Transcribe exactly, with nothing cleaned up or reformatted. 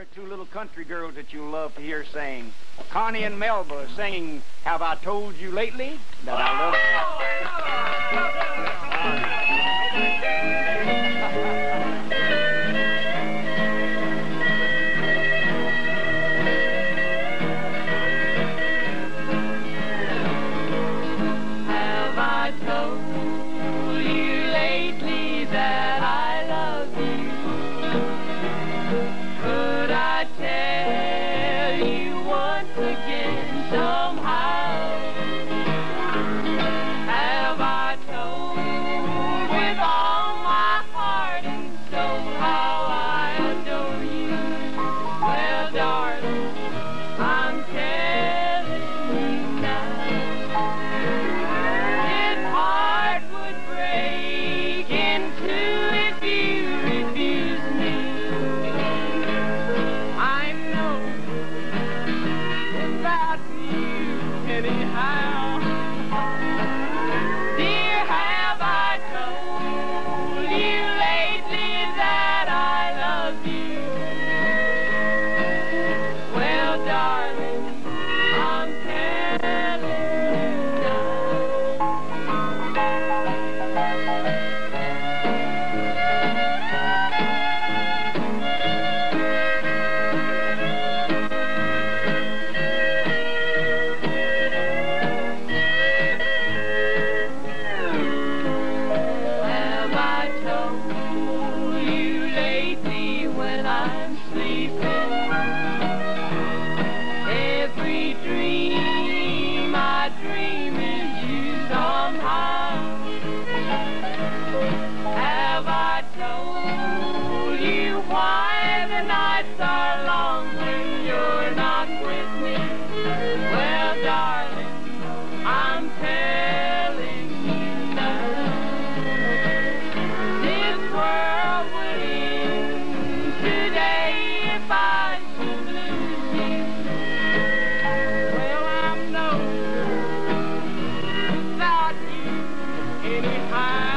are two little country girls that you'll love to hear sing. Connie and Melba singing Have I Told You Lately That I Love Have I told you lately that I love you? Could I tell you once again somehow? Have I told with all my heart and soul how I adore you? Well, darling, I'm telling you now. This heart would break in two if you refuse me. I'm no without you anyhow. Dear, have I told you lately that I love you? Well, darling, I'm telling you now. Have I told you lately when I'm sleeping? Every dream I dream is you somehow. Have I told you why the nights are long when you're not with me? Well, darling, I'm telling you now. This world would end today if I should lose you. Well, I'm no without you anyhow.